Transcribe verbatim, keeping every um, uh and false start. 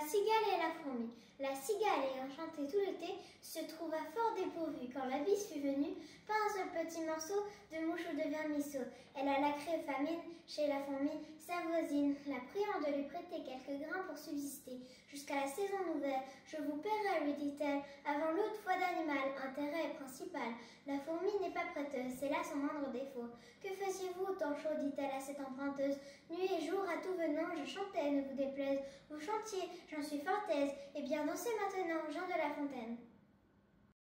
La cigale et la fourmi. La cigale, ayant chanté tout l'été, se trouva fort dépourvue quand la bise fut venue, pas un seul petit morceau de mouche ou de vermisseau. Elle alla créer famine chez la fourmi, sa voisine, la priant de lui prêter quelques grains pour subsister. Jusqu'à la saison nouvelle, je vous paierai, lui dit-elle, avant l'autre foi d'animal, intérêt principal. La fourmi n'est pas prêteuse, c'est là son moindre défaut. Que faisiez-vous au temps chaud, dit-elle à cette emprunteuse. Nuit et jour, à tout venant, je chantais, ne vous déplaise. Vous chantiez, j'en suis fort aise, et bien dansez maintenant, Jean de La Fontaine.